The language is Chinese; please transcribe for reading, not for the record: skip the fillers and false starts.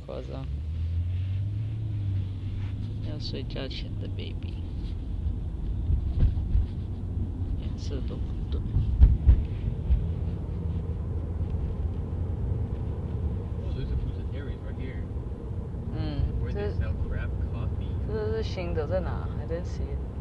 夸张。要睡觉前的 baby， 颜色都不对。 Oh, there's a Bucetari's right here. 嗯， Where they sell craft coffee. 这是新的，在哪 ？I didn't see it.